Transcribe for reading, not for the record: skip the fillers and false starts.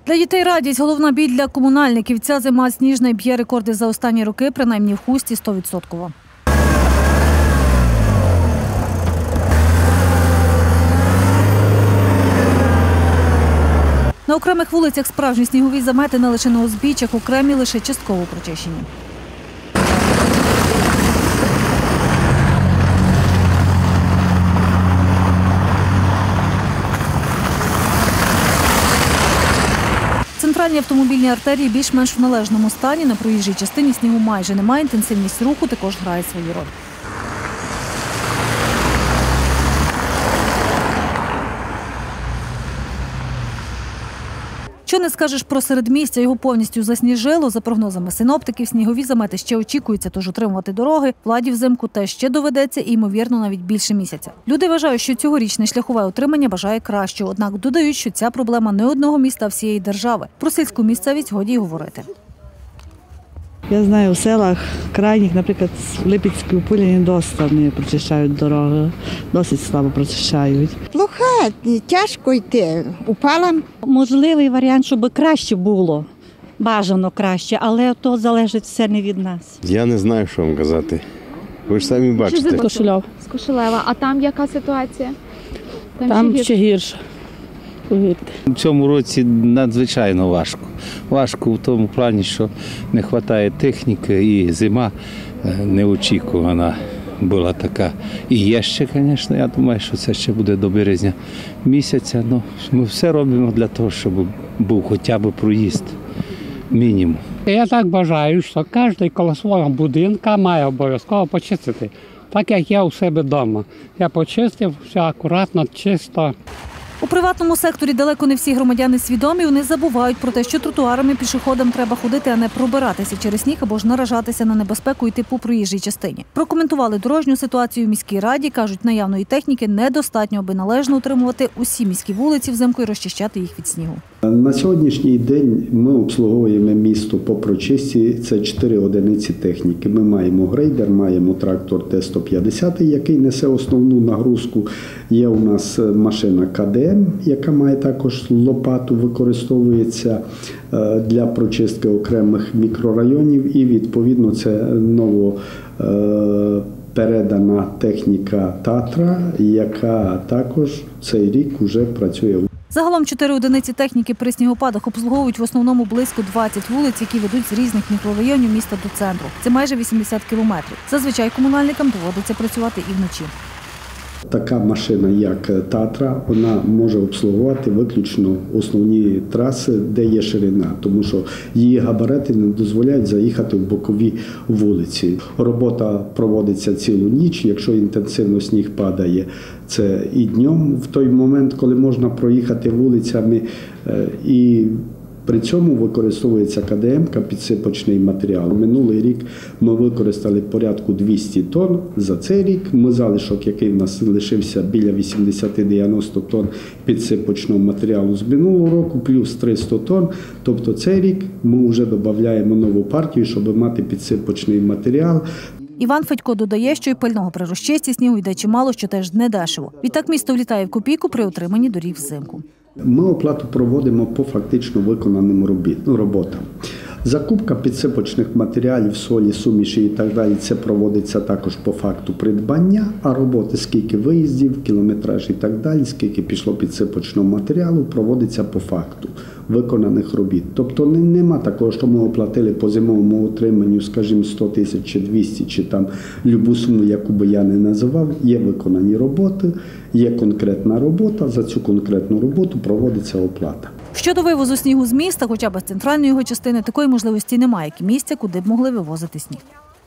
Для дітей радість – головна біль для комунальників. Ця зима сніжна і б'є рекорди за останні роки, принаймні в Хусті 100%. На окремих вулицях справжні снігові замети не лише на узбіччях, окремі лише частково прочищені. Центральні автомобільні артерії більш-менш в належному стані. На проїжджій частині снігу майже немає, інтенсивність руху також грає свою роль. Що не скажеш про середмістя, його повністю засніжило. За прогнозами синоптиків, снігові замети ще очікуються, тож утримувати дороги владі взимку теж ще доведеться і, ймовірно, навіть більше місяця. Люди вважають, що цьогорічне шляхове утримання бажає кращого, однак додають, що ця проблема не одного міста, а всієї держави. Про сільську місцевість годі й говорити. Я знаю, в селах крайніх, наприклад, в Липецькій Пуліні досить не прочищають дороги, досить слабо прочищають. Плохо, тяжко йти, упала. Можливий варіант, щоб краще було, бажано краще, але то залежить все не від нас. Я не знаю, що вам казати. Ви ж самі бачите. З Кошелева. А там яка ситуація? Там ще гірше. У цьому році надзвичайно важко. Важко в тому плані, що не вистачає техніки і зима неочікувана була така. І є ще, звісно, я думаю, що це ще буде до березня місяця. Но ми все робимо для того, щоб був хоча б проїзд мінімум. Я так бажаю, що кожен коло свого будинку має обов'язково почистити. Так як я у себе вдома. Я почистив, все акуратно, чисто. У приватному секторі далеко не всі громадяни свідомі, вони забувають про те, що тротуарами пішоходам треба ходити, а не пробиратися через сніг або ж наражатися на небезпеку йти по проїжджій частині. Прокоментували дорожню ситуацію в міській раді, кажуть, наявної техніки недостатньо, аби належно утримувати усі міські вулиці взимку і розчищати їх від снігу. На сьогоднішній день ми обслуговуємо місто по прочистці, це 4 одиниці техніки. Ми маємо грейдер, маємо трактор Т-150, який несе основну нагрузку. Є у нас машина КДМ, яка має також лопату, використовується для прочистки окремих мікрорайонів і відповідно це новопередана техніка Татра, яка також цей рік вже працює. Загалом 4 одиниці техніки при снігопадах обслуговують в основному близько 20 вулиць, які ведуть з різних мікрорайонів міста до центру. Це майже 80 кілометрів. Зазвичай комунальникам доводиться працювати і вночі. Така машина, як Татра, вона може обслуговувати виключно основні траси, де є ширина, тому що її габарити не дозволяють заїхати в бокові вулиці. Робота проводиться цілу ніч, якщо інтенсивно сніг падає, це і днем, в той момент, коли можна проїхати вулицями, і при цьому використовується КДМ, підсипочний матеріал. Минулий рік ми використали порядку 200 тонн. За цей рік ми залишок, який в нас лишився біля 80-90 тонн підсипочного матеріалу з минулого року, плюс 300 тонн. Тобто цей рік ми вже додаємо нову партію, щоб мати підсипочний матеріал. Іван Федько додає, що й пального при розчистці снігу йде чимало, що теж недешево. Відтак місто влітає в копійку при отриманні доріг взимку. Ми оплату проводимо по фактично виконаним роботам. Закупка підсипочних матеріалів, солі, суміші і так далі, це проводиться також по факту придбання, а роботи, скільки виїздів, кілометраж і так далі, скільки пішло підсипочного матеріалу, проводиться по факту виконаних робіт. Тобто нема такого, що ми оплатили по зимовому утриманню, скажімо, 100 тисяч чи 200, чи там любу суму, яку би я не називав. Є виконані роботи, є конкретна робота, за цю конкретну роботу проводиться оплата. Щодо вивозу снігу з міста, хоча б з центральної його частини, такої можливості немає, як і місця, куди б могли вивозити сніг.